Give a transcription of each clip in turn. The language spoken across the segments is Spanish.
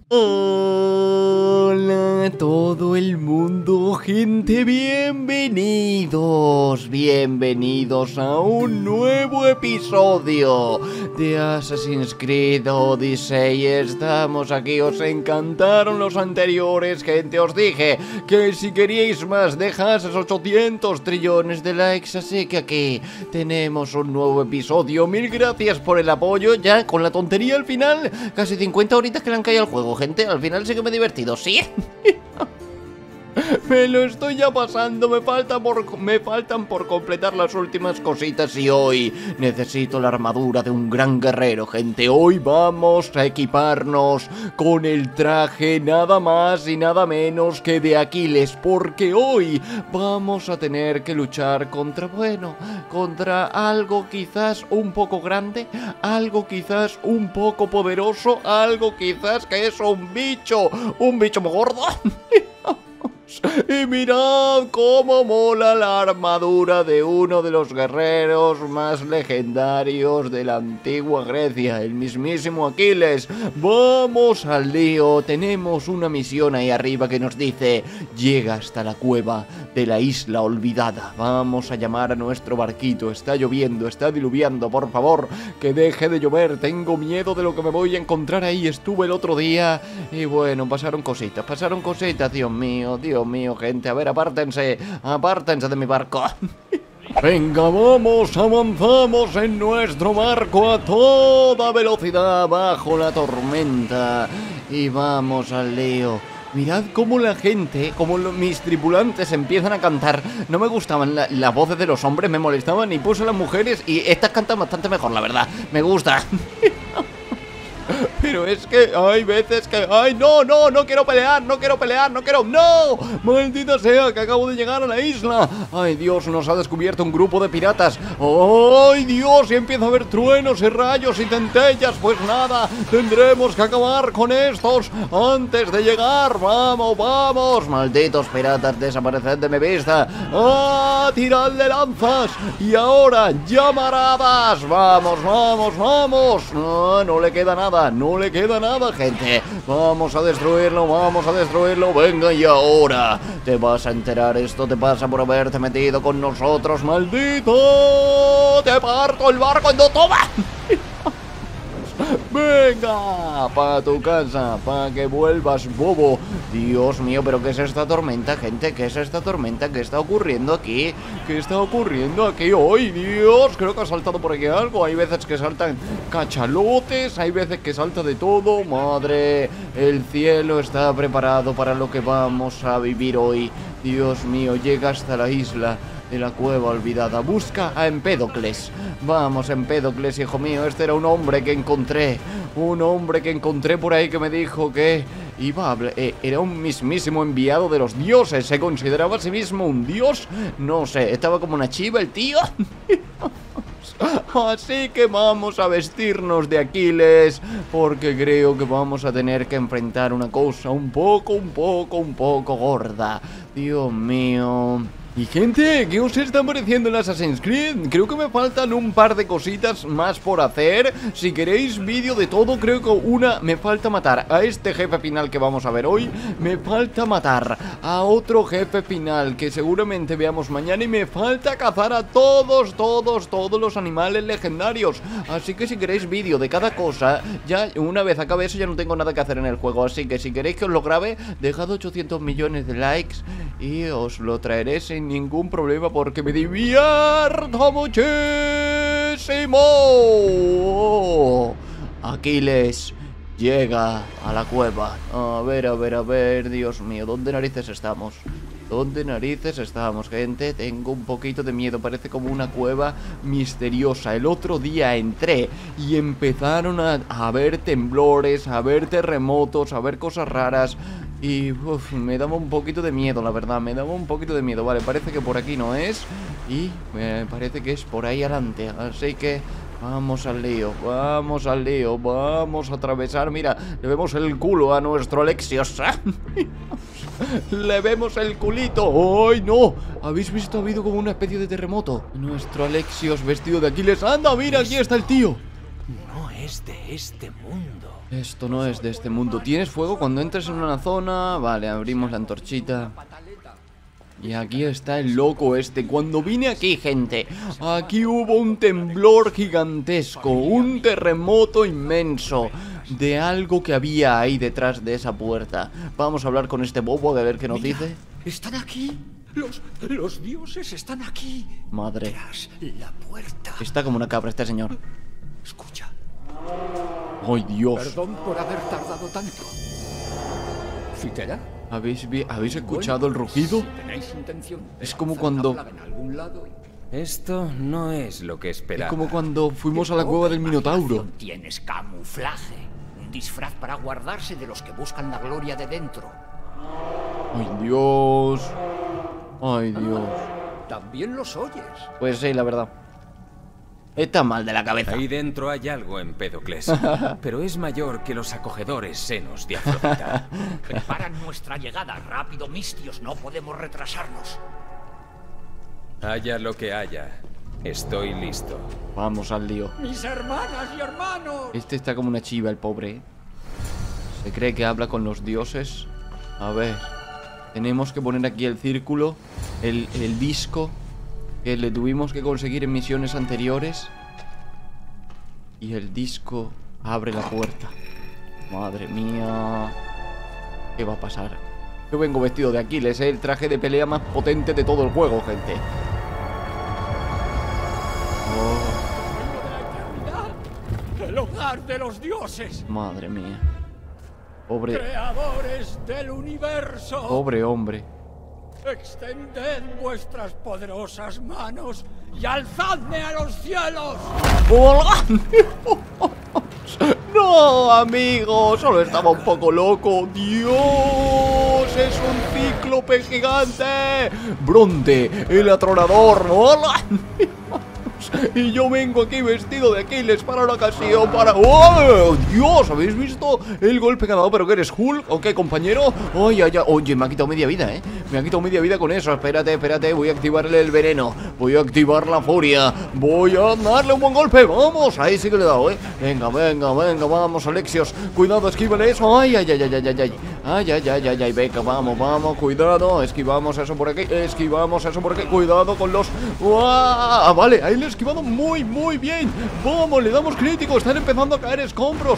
Hola a todo el mundo, gente, bienvenidos a un nuevo episodio de Assassin's Creed Odyssey. Estamos aquí, os encantaron los anteriores, gente, os dije que si queríais más, dejad esos 800 trillones de likes, así que aquí tenemos un nuevo episodio. Mil gracias por el apoyo, ya con la tontería al final, casi 50 horitas que le han caído al juego, gente, al final sí que me he divertido, ¿sí? Me lo estoy ya pasando, me faltan por completar las últimas cositas y hoy necesito la armadura de un gran guerrero, gente. Hoy vamos a equiparnos con el traje nada más y nada menos que de Aquiles, porque hoy vamos a tener que luchar contra algo quizás un poco grande, algo quizás un poco poderoso, algo quizás que es un bicho muy gordo. Y mirad cómo mola la armadura de uno de los guerreros más legendarios de la antigua Grecia, el mismísimo Aquiles. Vamos al lío, tenemos una misión ahí arriba que nos dice: llega hasta la cueva de la isla olvidada. Vamos a llamar a nuestro barquito, está lloviendo, está diluviando, por favor, que deje de llover, tengo miedo de lo que me voy a encontrar ahí. Estuve el otro día y bueno, pasaron cositas, Dios mío, gente, a ver, apártense de mi barco. Venga, vamos, avanzamos en nuestro barco a toda velocidad bajo la tormenta y vamos al lío. Mirad cómo la gente, mis tripulantes empiezan a cantar. No me gustaban las voces de los hombres, me molestaban, y puse a las mujeres y estas cantan bastante mejor, la verdad, me gusta. Pero es que hay veces que... ¡Ay, no quiero pelear! ¡No! ¡Maldita sea, que acabo de llegar a la isla! ¡Ay, Dios! Nos ha descubierto un grupo de piratas. ¡Ay, Dios! Y empieza a haber truenos y rayos y centellas. Pues nada, tendremos que acabar con estos antes de llegar. ¡Vamos! ¡Malditos piratas, desapareced de mi vista! ¡Ah! ¡Tiradle lanzas! Y ahora, llamaradas. ¡Vamos! No le queda nada, gente. Vamos a destruirlo. Venga, y ahora te vas a enterar. Esto te pasa por haberte metido con nosotros, maldito. Te parto el barco en dos. ¡Toma! Venga, pa' tu casa, pa' que vuelvas, bobo. Dios mío, pero ¿qué es esta tormenta, gente? ¿Qué es esta tormenta? ¿Qué está ocurriendo aquí? ¡Ay, Dios! Creo que ha saltado por aquí algo. Hay veces que saltan cachalotes, hay veces que salta de todo. Madre, el cielo está preparado para lo que vamos a vivir hoy. Dios mío, llega hasta la isla de la cueva olvidada. Busca a Empédocles. Vamos, Empédocles, hijo mío. Este era un hombre que encontré por ahí, que me dijo que iba a era un mismísimo enviado de los dioses. ¿Se consideraba a sí mismo un dios? No sé, estaba como una chiva el tío. Así que vamos a vestirnos de Aquiles, porque creo que vamos a tener que enfrentar una cosa un poco gorda. Dios mío. Y gente, ¿qué os está pareciendo el Assassin's Creed? Creo que me faltan un par de cositas más por hacer. Si queréis vídeo de todo, creo que me falta matar a este jefe final que vamos a ver hoy. Me falta matar a otro jefe final que seguramente veamos mañana. Y me falta cazar a todos los animales legendarios. Así que si queréis vídeo de cada cosa, ya una vez acabe eso ya no tengo nada que hacer en el juego. Así que si queréis que os lo grabe, dejad 800 millones de likes y os lo traeré sin ningún problema, porque me divierto muchísimo. Aquiles llega a la cueva. A ver, Dios mío, ¿dónde narices estamos? Gente? Tengo un poquito de miedo, parece como una cueva misteriosa. El otro día entré y empezaron a haber temblores, a haber terremotos, a haber cosas raras. Y me daba un poquito de miedo, la verdad, Vale, parece que por aquí no es. Y me parece que es por ahí adelante. Así que vamos al lío, vamos a atravesar. Mira, le vemos el culo a nuestro Alexios. Le vemos el culito. ¡Ay, no! ¿Habéis visto? Ha habido como una especie de terremoto. Nuestro Alexios vestido de Aquiles. ¡Anda, mira! Aquí está el tío. No es de este mundo. Esto no es de este mundo. ¿Tienes fuego cuando entres en una zona? Vale, abrimos la antorchita. Y aquí está el loco este. Cuando vine aquí, gente, aquí hubo un temblor gigantesco, un terremoto inmenso de algo que había ahí detrás de esa puerta. Vamos a hablar con este bobo a ver qué nos dice. ¿Están aquí? Los dioses están aquí. Madre. Tras la puerta. Está como una cabra este señor. Escucha. ¡Ay, Dios! Perdón por haber tardado tanto. ¿Citera? ¿Habéis escuchado el rugido? Si tenéis intención de Es como lanzar cuando... una plaga en algún lado, Esto no es lo que Es esperaba. como cuando fuimos a la cueva del Minotauro. tienes camuflaje. Un disfraz para guardarse de los que buscan la gloria de dentro. ¡Ay, Dios! ¡Ay, Dios! También los oyes. Pues sí, la verdad. Está mal de la cabeza. Ahí dentro hay algo, Empédocles, pero es mayor que los acogedores senos de Afrodita. Preparan nuestra llegada. Rápido, Mistios. No podemos retrasarnos. Haya lo que haya, estoy listo. Vamos al lío. Mis hermanas y hermanos. Este está como una chiva, el pobre, ¿eh? Se cree que habla con los dioses. A ver. Tenemos que poner aquí el círculo. El disco que le tuvimos que conseguir en misiones anteriores. Y el disco abre la puerta. Madre mía. ¿Qué va a pasar? Yo vengo vestido de Aquiles, ¿eh? El traje de pelea más potente de todo el juego, gente. Oh, El hogar de los dioses. madre mía. Pobre, Creadores del universo. pobre hombre. Extended vuestras poderosas manos y alzadme a los cielos. ¡Hola! ¡No, amigo! Solo estaba un poco loco. ¡Dios! ¡Es un cíclope gigante! ¡Bronte, el atronador! ¡Hola! Y yo vengo aquí vestido de Aquiles para la ocasión, para... ¡Oh! ¡Dios! ¿Habéis visto el golpe que ha dado? ¿Pero qué eres, Hulk? ¿O qué, compañero? ¡Ay, ay, ay! Oye, me ha quitado media vida, ¿eh? Me ha quitado media vida con eso. Espérate, espérate. Voy a activarle el veneno. Voy a activar la furia. Voy a darle un buen golpe. ¡Vamos! Ahí sí que le he dado, ¿eh? Venga, venga, venga. Vamos, Alexios. Cuidado, esquívale eso. ¡Ay, ay, ay, ay, ay, ay! ¡Ay, ay, ay, ay, ay! Venga, vamos, vamos. Cuidado. Esquivamos eso por aquí. Esquivamos eso por aquí. Cuidado con los... ¡Ah! Vale, ahí le he esquivado muy, muy bien. Vamos, le damos crítico. Están empezando a caer escombros.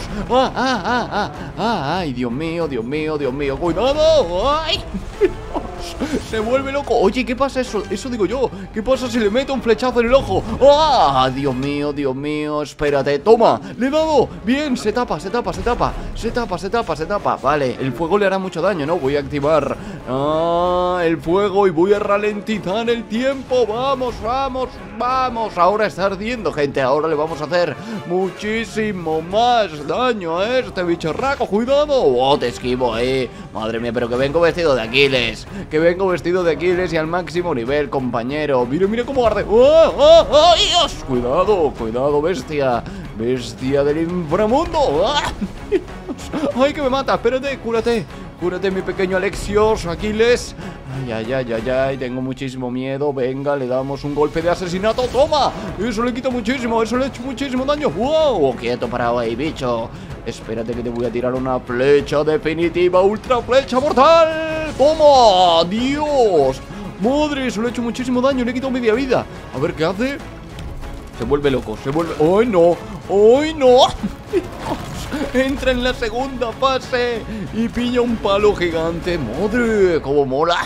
¡Ay, Dios mío, Dios mío, Dios mío! ¡Cuidado! ¡Ay! Se vuelve loco. Oye, ¿qué pasa eso? Eso digo yo. ¿Qué pasa si le meto un flechazo en el ojo? ¡Ah! Dios mío, Dios mío. Espérate. Toma. Le he dado. Bien. Se tapa, se tapa, se tapa. Se tapa, se tapa, se tapa. Vale. El fuego le hará mucho daño, ¿no? Voy a activar el fuego y voy a ralentizar el tiempo. Vamos, vamos, vamos. Ahora está ardiendo, gente. Ahora le vamos a hacer muchísimo más daño a este bicharraco. Cuidado. Oh, te esquivo, Madre mía, pero que vengo vestido de Aquiles. Que vengo vestido de Aquiles y al máximo nivel, compañero. Mira, mira cómo arde. ¡Oh, oh, oh, Dios! Cuidado, cuidado, bestia. Bestia del inframundo. ¡Ah! ¡Ay, que me mata! Espérate, cúrate. Cúrate, mi pequeño Alexios, Aquiles. Ay, ay, ay, ay, ay, tengo muchísimo miedo. Venga, le damos un golpe de asesinato. ¡Toma! Eso le quita muchísimo, eso le ha hecho muchísimo daño. ¡Wow! Quieto, parado ahí, bicho. Espérate que te voy a tirar una flecha definitiva. ¡Ultra flecha mortal! ¡Toma! ¡Dios! ¡Madre! Eso le ha hecho muchísimo daño, le he quitado media vida. A ver qué hace. Se vuelve loco, se vuelve... ¡Ay, no! ¡Ay, no! Entra en la segunda fase y pilla un palo gigante. ¡Madre! ¡Cómo mola!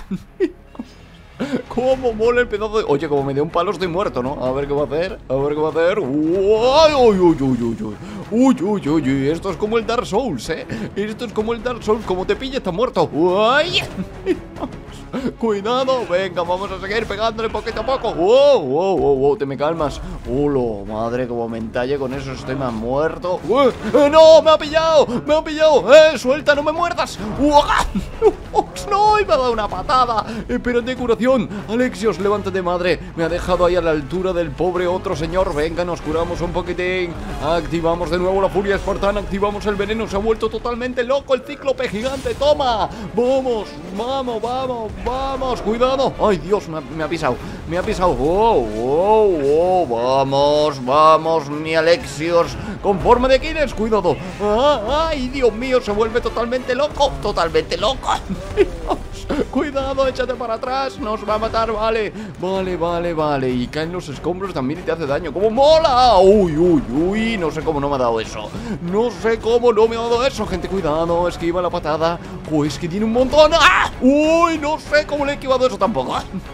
¡Cómo mola el pedazo de... Oye, como me dé un palo estoy muerto, ¿no? A ver qué va a hacer. A ver qué va a hacer. ¡Uy, uy, uy, uy, uy! ¡Uy, uy, uy, uy! Esto es como el Dark Souls, ¿eh? Esto es como el Dark Souls. Como te pille, está muerto. ¡Uy! Cuidado, venga, vamos a seguir pegándole poquito a poco. ¡Wow, wow, wow, wow! Te me calmas. ¡Hola! Madre, como me entalle con eso, estoy más muerto. ¡No! ¡Me ha pillado! ¡Me ha pillado! ¡Suelta, no me muerdas! ¡No! ¡Y me ha dado una patada! Espérate, curación. Alexios, levántate, madre. Me ha dejado ahí a la altura del pobre otro señor. Venga, nos curamos un poquitín. Activamos de nuevo la furia espartana. Activamos el veneno. Se ha vuelto totalmente loco el cíclope gigante. ¡Toma! ¡Vamos! ¡Vamos, vamos! vamos, cuidado. Ay, Dios, me ha pisado. Me ha pisado. Vamos, vamos, mi Alexios. Con forma de Kines, cuidado. Ay, Dios mío, se vuelve totalmente loco. Totalmente loco. Cuidado, échate para atrás. Nos va a matar, vale. Vale. Y caen los escombros también y te hace daño. ¡Cómo mola! Uy. No sé cómo no me ha dado eso. No sé cómo no me ha dado eso, gente. Cuidado, esquiva la patada. Uy, es que tiene un montón. ¡Ah! Uy, no sé cómo le he esquivado eso tampoco.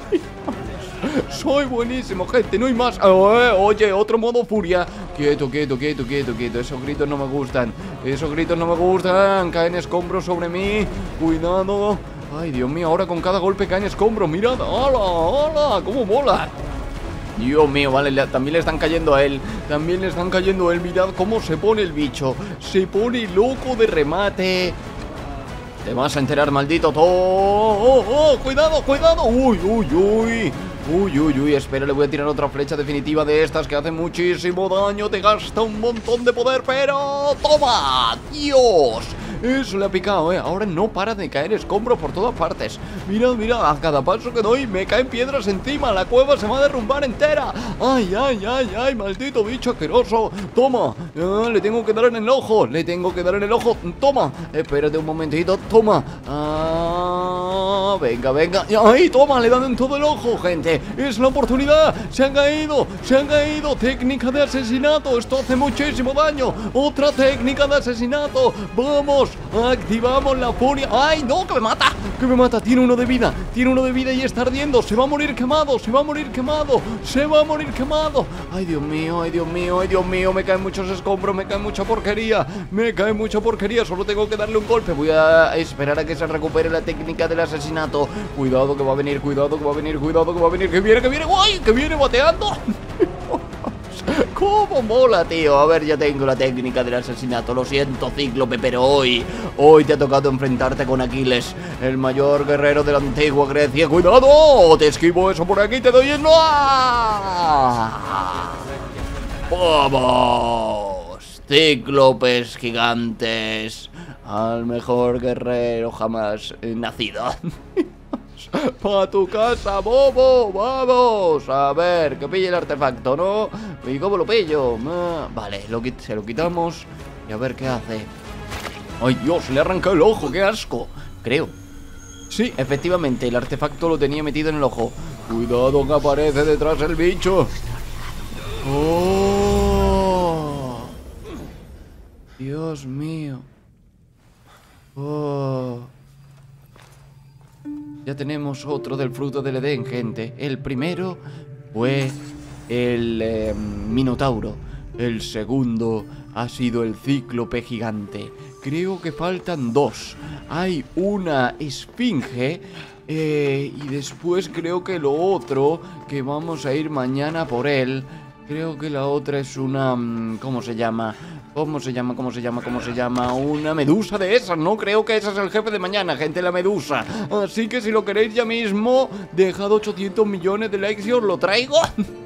Soy buenísimo, gente, no hay más. Oye, otro modo furia. Quieto. Esos gritos no me gustan. Caen escombros sobre mí. Cuidado. Ay, Dios mío, ahora con cada golpe caen escombros. Mirad, ¡hola! ¡Cómo mola! Dios mío, vale, también le están cayendo a él. Mirad cómo se pone el bicho. Se pone loco de remate. Te vas a enterar, maldito cuidado. Uy, espera, le voy a tirar otra flecha definitiva de estas que hace muchísimo daño. Te gasta un montón de poder, pero... ¡toma! ¡Dios! Eso le ha picado, ahora no para de caer escombros por todas partes. Mirad, a cada paso que doy me caen piedras encima. La cueva se va a derrumbar entera. Ay, maldito bicho asqueroso. Toma, le tengo que dar en el ojo. Toma, espérate un momentito. Toma. Venga. Ay, toma, le dan en todo el ojo, gente. Es la oportunidad. Se han caído. Técnica de asesinato. Esto hace muchísimo daño. Otra técnica de asesinato. Vamos. Activamos la furia. ¡Ay, no! ¡Que me mata! Tiene uno de vida y está ardiendo. Se va a morir quemado. ¡Ay, Dios mío! Me caen muchos escombros. Me cae mucha porquería. Solo tengo que darle un golpe. Voy a esperar a que se recupere la técnica del asesinato. Cuidado que va a venir. Que viene. ¡Uy! Que viene bateando. ¡Cómo mola, tío! A ver, ya tengo la técnica del asesinato. Lo siento, Cíclope, pero hoy te ha tocado enfrentarte con Aquiles, el mayor guerrero de la antigua Grecia. ¡Cuidado! Te esquivo eso por aquí, te doy en... ¡Vamos! Cíclopes gigantes, al mejor guerrero jamás nacido. ¡Pa' tu casa, bobo! ¡Vamos! A ver, que pille el artefacto, ¿no? ¿Y cómo lo pillo? Vale, se lo quitamos. Y a ver qué hace. ¡Ay, Dios! Le arranca el ojo, ¡qué asco! Creo. Sí, efectivamente, el artefacto lo tenía metido en el ojo. ¡Cuidado que aparece detrás el bicho! ¡Oh! ¡Dios mío! ¡Oh! Ya tenemos otro del fruto del Edén, gente. El primero fue el Minotauro. El segundo ha sido el Cíclope gigante. Creo que faltan dos. Hay una esfinge y después creo que lo otro, que vamos a ir mañana por él. Creo que la otra es una... ¿Cómo se llama? Una medusa de esas. No creo que ese es el jefe de mañana, gente, la medusa. Así que si lo queréis ya mismo, dejad 800 millones de likes y os lo traigo.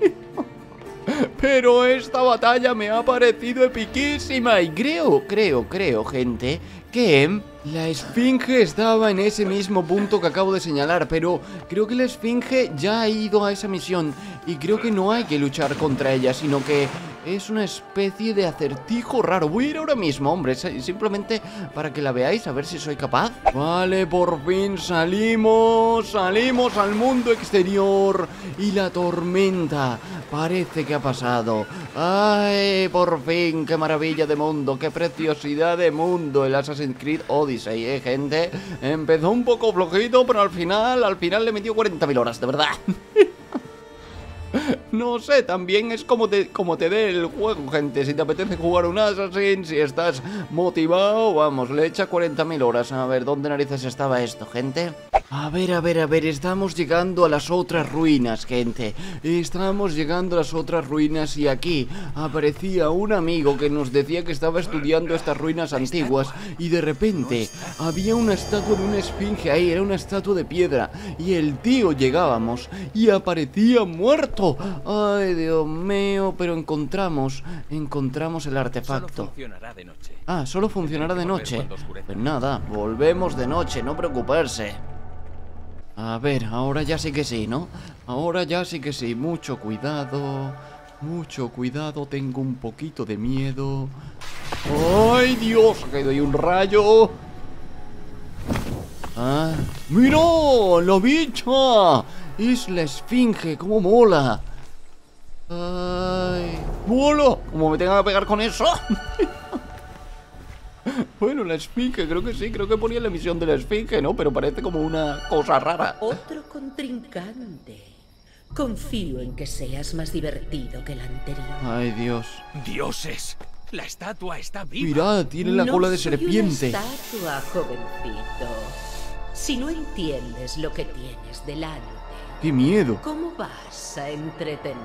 Pero esta batalla me ha parecido epiquísima. Y creo, gente, que la esfinge estaba en ese mismo punto que acabo de señalar. Pero creo que la esfinge ya ha ido a esa misión y creo que no hay que luchar contra ella, sino que es una especie de acertijo raro. Voy a ir ahora mismo, hombre, simplemente para que la veáis, a ver si soy capaz. Vale, por fin salimos al mundo exterior. Y la tormenta parece que ha pasado. ¡Ay, por fin! ¡Qué maravilla de mundo! ¡Qué preciosidad de mundo! El Assassin's Creed Odyssey, gente. Empezó un poco flojito, pero al final le metió 40.000 horas, de verdad. No sé, también es como te dé el juego, gente. Si te apetece jugar un Assassin, si estás motivado, vamos, le echa 40.000 horas. A ver, ¿dónde narices estaba esto, gente? A ver, estamos llegando a las otras ruinas, gente. Estamos llegando a las otras ruinas y aquí aparecía un amigo que nos decía que estaba estudiando estas ruinas antiguas y de repente había una estatua de una esfinge ahí, era una estatua de piedra y el tío llegábamos y aparecía muerto. Ay, Dios mío, pero encontramos el artefacto. Solo funcionará de noche. Ah, solo funcionará de noche. Pues nada, volvemos de noche, no preocuparse. A ver, ahora ya sí que sí, ¿no? Ahora ya sí que sí. Mucho cuidado. Mucho cuidado. Tengo un poquito de miedo. ¡Ay, Dios! Ha caído ahí un rayo. ¡Ah! ¡Mira! ¡La bicha! Es la esfinge. ¡Cómo mola! ¡Ay! ¡Mola! ¿Cómo me tenga que pegar con eso? Bueno, la esfinge, creo que sí. Creo que ponía la misión de la esfinge, ¿no? Pero parece como una cosa rara. Otro contrincante. Confío en que seas más divertido que el anterior. Ay, Dios. ¡Dioses! La estatua está viva. Mirad, tiene la cola de soy serpiente. Una estatua, jovencito. Si no entiendes lo que tienes delante, ¡Qué miedo! ¿cómo vas a entretenerme?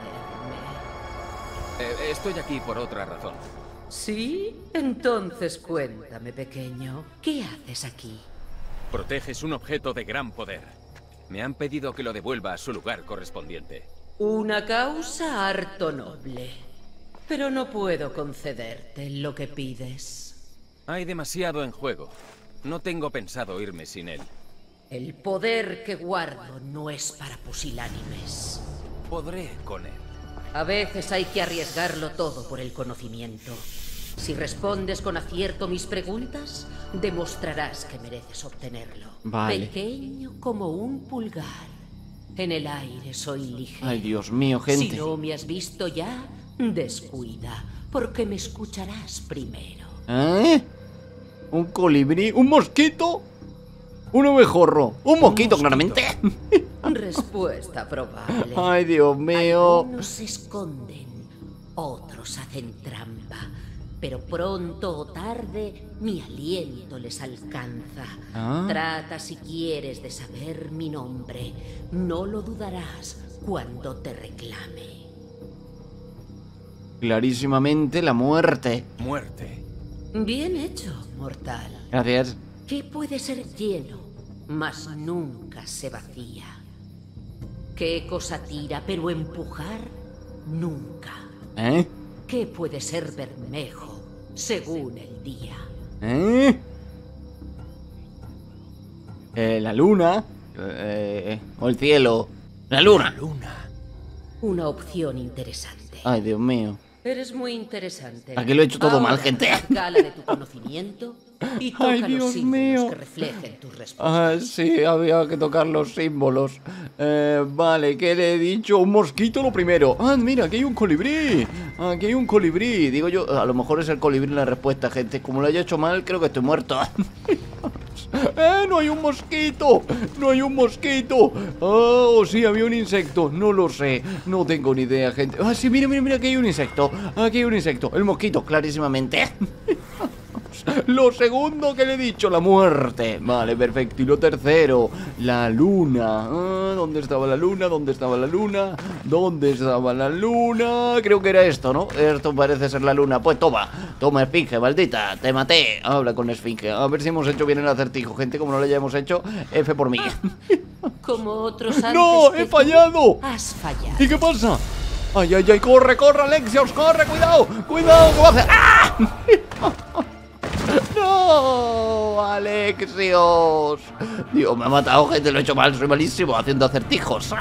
Estoy aquí por otra razón. ¿Sí? Entonces cuéntame, pequeño. ¿Qué haces aquí? Proteges un objeto de gran poder. Me han pedido que lo devuelva a su lugar correspondiente. Una causa harto noble. Pero no puedo concederte lo que pides. Hay demasiado en juego. No tengo pensado irme sin él. El poder que guardo no es para pusilánimes. Podré con él. A veces hay que arriesgarlo todo por el conocimiento. Si respondes con acierto mis preguntas, demostrarás que mereces obtenerlo. Vale. Pequeño como un pulgar. En el aire soy ligero. Ay, Dios mío, gente. Si no me has visto ya, descuida, porque me escucharás primero. ¿Eh? ¿Un colibrí? ¿Un mosquito? ¿Un abejorro? ¿Un mosquito, claramente? Respuesta probable. Ay, Dios mío. Algunos se esconden, otros hacen trampa, pero pronto o tarde mi aliento les alcanza. Ah. Trata si quieres de saber mi nombre, no lo dudarás cuando te reclame. Clarísimamente la muerte. Muerte. Bien hecho, mortal. Gracias. ¿Qué puede ser lleno, mas nunca se vacía? ¿Qué cosa tira, pero empujar nunca? ¿Eh? ¿Qué puede ser bermejo, según el día? ¿Eh? La luna. O el cielo. La luna. Luna. Una opción interesante. Ay, Dios mío. Eres muy interesante. Aquí lo he hecho todo mal, Ahora, gente. Gala de tu conocimiento y toca Ay, los Dios símbolos mío. que reflejen tus respuestas. Ah, sí, había que tocar los símbolos. Vale, ¿qué le he dicho? Un mosquito lo primero. Ah, mira, aquí hay un colibrí. Aquí hay un colibrí. Digo yo, a lo mejor es el colibrí la respuesta, gente. Como lo haya hecho mal, creo que estoy muerto. No hay un mosquito. No hay un mosquito. Oh, sí, había un insecto. No lo sé. No tengo ni idea, gente. Ah, sí, mira, mira, mira, aquí hay un insecto. Aquí hay un insecto. El mosquito, clarísimamente. Lo segundo que le he dicho, la muerte. Vale, perfecto. Y lo tercero, la luna. Ah, ¿dónde estaba la luna? ¿Dónde estaba la luna? ¿Dónde estaba la luna? Creo que era esto, ¿no? Esto parece ser la luna. Pues toma, toma, esfinge, maldita. Te maté. Habla con esfinge. A ver si hemos hecho bien el acertijo, gente. Como no lo hayamos hecho, F por mí. Como otros antes ¡No! que ¡He tú, fallado! Has fallado. ¿Y qué pasa? ¡Ay, ay, ay! ¡Corre, corre, Alexios! ¡Corre! ¡Cuidado! ¡Cuidado! ¿Qué va a hacer? ¡Ah! ¡No! ¡Alexios! Dios, me ha matado, gente, lo he hecho mal, soy malísimo haciendo acertijos.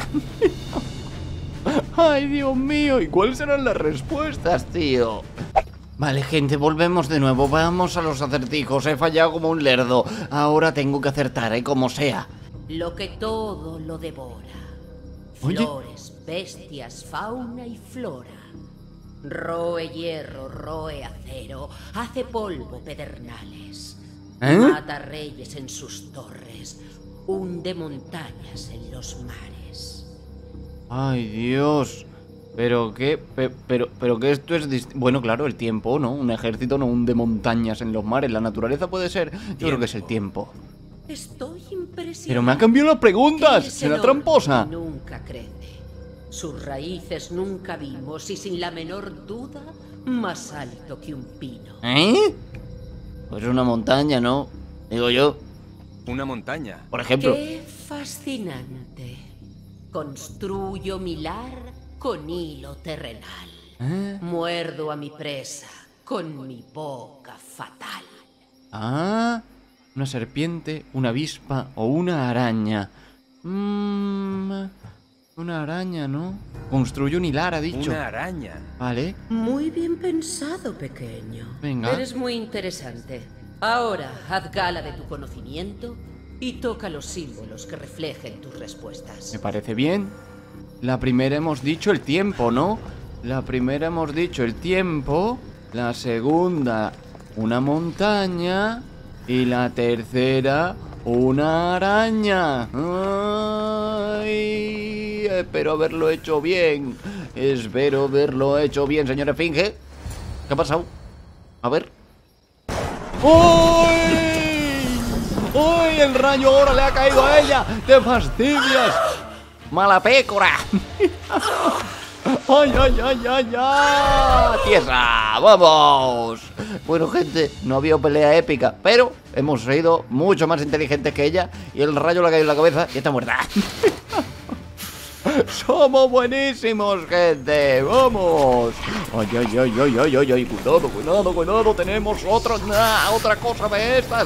¡Ay, Dios mío! ¿Y cuáles serán las respuestas, tío? Vale, gente, volvemos de nuevo. Vamos a los acertijos. He fallado como un lerdo. Ahora tengo que acertar, como sea. Lo que todo lo devora. Oye. Flores, bestias, fauna y flora. Roe hierro, roe acero, hace polvo pedernales. ¿Eh? Mata reyes en sus torres, hunde montañas en los mares. Ay, Dios. Pero qué, pero que esto es bueno, claro, el tiempo, ¿no? Un ejército no hunde montañas en los mares. La naturaleza puede ser. Yo creo que es el tiempo. Estoy impresionado. Pero me ha cambiado las preguntas. Es Será enorme tramposa. y nunca crece. Sus raíces nunca vimos y sin la menor duda, más alto que un pino. ¿Eh? Pues una montaña, ¿no? Digo yo, Una montaña. por ejemplo. ¡Qué fascinante! Construyo mi lar con hilo terrenal. ¿Eh? Muerdo a mi presa con mi boca fatal. Ah, una serpiente, una avispa o una araña. Una araña, ¿no? Construye un hilar, ha dicho. Una araña. Vale. Muy bien pensado, pequeño. Venga. Eres muy interesante. Ahora, haz gala de tu conocimiento y toca los símbolos que reflejen tus respuestas. Me parece bien. La primera hemos dicho el tiempo, ¿no? La primera hemos dicho el tiempo. La segunda, una montaña. Y la tercera, una araña. Ay, espero haberlo hecho bien. Espero haberlo hecho bien, señor Esfinge. ¿Qué ha pasado? A ver. ¡Uy! ¡Uy! El rayo ahora le ha caído a ella. ¡Te fastidias! ¡Mala pécora! ¡Ay, ay, ay, ay, ay! ¡Tierra! ¡Vamos! Bueno, gente, no había pelea épica, pero hemos sido mucho más inteligentes que ella y el rayo le ha caído en la cabeza y está muerta. ¡Somos buenísimos, gente! ¡Vamos! ¡Ay, ay, ay, ay, ay, ay, ay! ¡Cuidado, cuidado, cuidado! ¡Tenemos otra cosa de estas!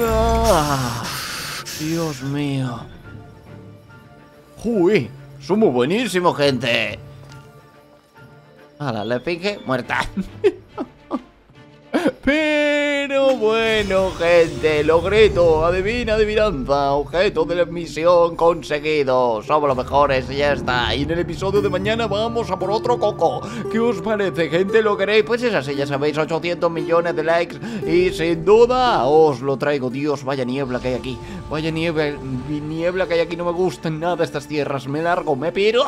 ¡Dios mío! ¡Uy! ¡Somos buenísimos, gente! ¡Hala, la Esfinge muerta! Pero bueno, gente, logrito, adivinanza, objeto de la misión conseguido. Somos los mejores y ya está. Y en el episodio de mañana vamos a por otro coco. ¿Qué os parece, gente? ¿Lo queréis? Pues es así, ya sabéis, 800 millones de likes. Y sin duda os lo traigo. Dios, vaya niebla que hay aquí. Vaya niebla que hay aquí. No me gustan nada estas tierras. Me largo, me piro.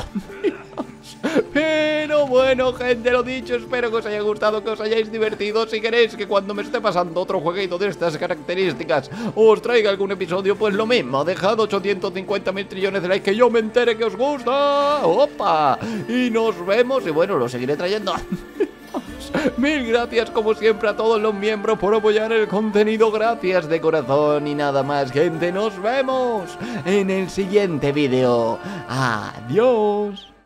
Pero bueno, gente, lo dicho, espero que os haya gustado, que os hayáis divertido. Si queréis que cuando me esté pasando otro jueguito de estas características os traiga algún episodio, pues lo mismo, dejad 850.000 trillones de likes, que yo me entere que os gusta. ¡Opa! Y nos vemos, y bueno, lo seguiré trayendo. Mil gracias como siempre a todos los miembros por apoyar el contenido. Gracias de corazón. Y nada más, gente, nos vemos en el siguiente vídeo. Adiós.